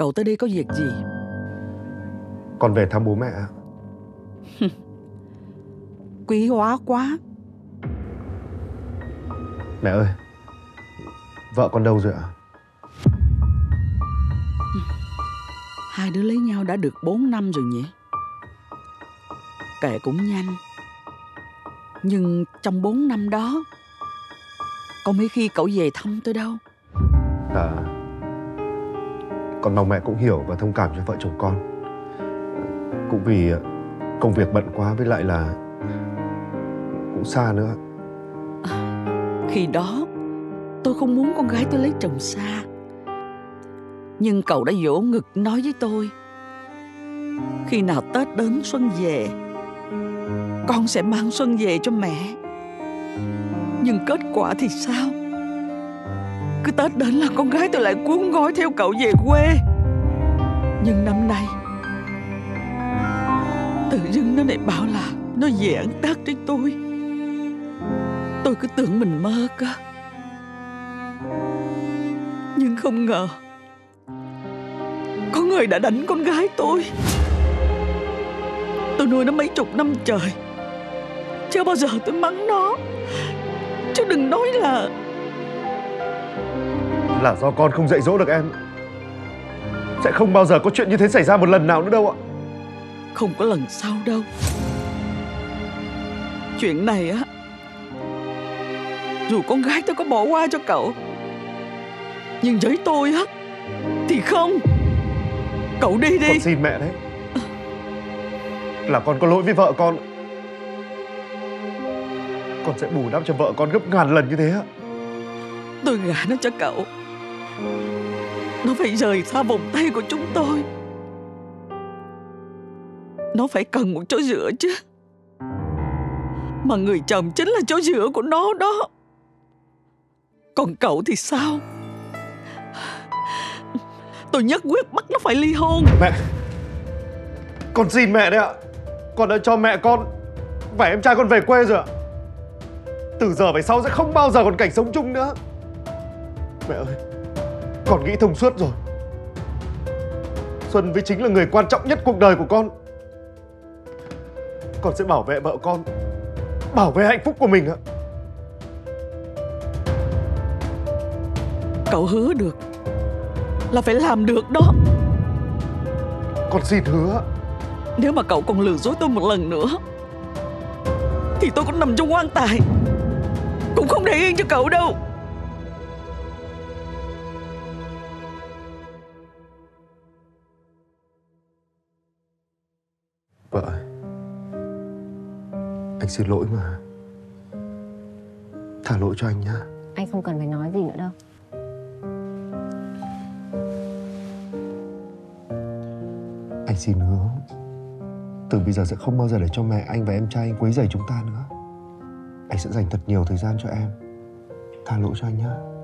Cậu tới đây có việc gì? Con về thăm bố mẹ ạ. Quý hóa quá. Mẹ ơi, vợ con đâu rồi ạ? Hai đứa lấy nhau đã được 4 năm rồi nhỉ? Kệ cũng nhanh. Nhưng trong 4 năm đó, có mấy khi cậu về thăm tôi đâu. Dạ, con mong mẹ cũng hiểu và thông cảm cho vợ chồng con. Cũng vì công việc bận quá, với lại là cũng xa nữa. Khi đó tôi không muốn con gái tôi lấy chồng xa. Nhưng cậu đã vỗ ngực nói với tôi, khi nào Tết đến xuân về, con sẽ mang xuân về cho mẹ. Nhưng kết quả thì sao? Cứ Tết đến là con gái tôi lại cuốn gói theo cậu về quê. Nhưng năm nay tự dưng nó lại bảo là nó về ăn Tết với tôi. Tôi cứ tưởng mình mơ cơ. Nhưng không ngờ có người đã đánh con gái tôi. Tôi nuôi nó mấy chục năm trời, chưa bao giờ tôi mắng nó. Chứ đừng nói là do con không dạy dỗ được em. Sẽ không bao giờ có chuyện như thế xảy ra một lần nào nữa đâu ạ. không có lần sau đâu. Chuyện này á, dù con gái tôi có bỏ qua cho cậu, nhưng với tôi á thì không. Cậu đi đi. Con xin mẹ đấy. Là con có lỗi với vợ con. Con sẽ bù đắp cho vợ con gấp ngàn lần như thế ạ. Tôi gả nó cho cậu, nó phải rời xa vòng tay của chúng tôi. Nó phải cần một chỗ dựa chứ. Mà người chồng chính là chỗ dựa của nó đó. Còn cậu thì sao? Tôi nhất quyết bắt nó phải ly hôn. Mẹ, con xin mẹ đấy ạ. Con đã cho mẹ con và em trai con về quê rồi ạ. Từ giờ về sau sẽ không bao giờ còn cảnh sống chung nữa. Mẹ ơi, con nghĩ thông suốt rồi. Xuân Vy chính là người quan trọng nhất cuộc đời của con. Con sẽ bảo vệ vợ con, bảo vệ hạnh phúc của mình ạ. Cậu hứa được là phải làm được đó. Con xin hứa. Nếu mà cậu còn lừa dối tôi một lần nữa thì tôi cũng nằm trong quan tài, cũng không để yên cho cậu đâu. Vợ ơi, anh xin lỗi mà. Thả lỗi cho anh nhá. Anh không cần phải nói gì nữa đâu. Anh xin hứa, từ bây giờ sẽ không bao giờ để cho mẹ anh và em trai anh quấy rầy chúng ta nữa. Anh sẽ dành thật nhiều thời gian cho em. Tha lỗi cho anh nhá.